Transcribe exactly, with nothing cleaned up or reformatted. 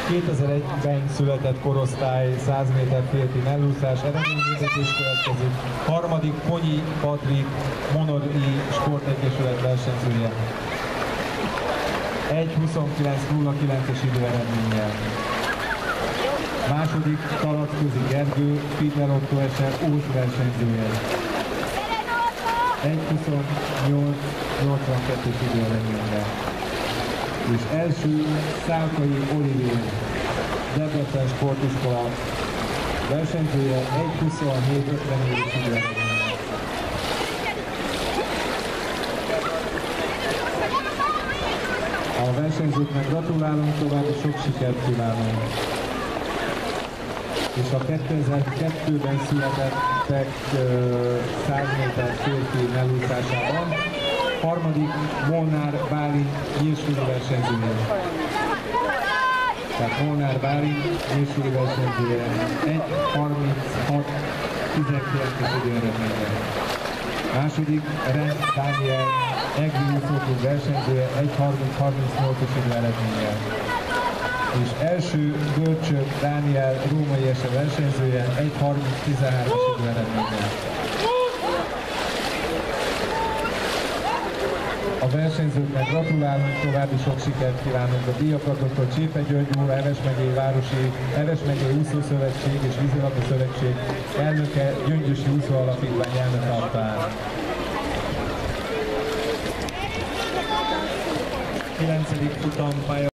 kétezer-egyben született korosztály száz méter férfi mellúszás eredményhirdetés következik. Harmadik Ponyi Patrik Monori Sportegyesület versenyzője. egy huszonkilenc nulla kilences időeredménnyel. Második Talacközi Gergő Fiedler Otto es er Ós versenyzője. egy huszonnyolc nyolcvankettes időeredménnyel. És első Szálkai Olivér Debrecen Sportiskola versenyzője egy huszonhét ötvennégyes időeredménnyel. A versenyzőknek gratulálunk, további sok sikert kívánunk. És a kétezer-kettőben születettek száz méter férfi mellúszásában harmadik Molnár Bálint nyírsúlyi versenyzője. Tehát Molnár Bálint nyírsúlyi versenyzője egy harminchat tizenkilences időeredménnyel. Második Rend Dániel Egri úszóklub versenyzője egy harminc harmincnyolcas időeredménnyel. És első Görcsök Dániel római es er versenyzője egy harminc tizenhármas időeredménnyel. A versenyzőknek gratulálunk, további sok sikert kívánunk. A díjakat dr. Csépe György úr, Eves megyei Városi, Eves megyei Úszószövetség és Vízilabda Szövetség elnöke, Gyöngyösi Úszó Alapítvány elnöke adta át. kilencedik futampálya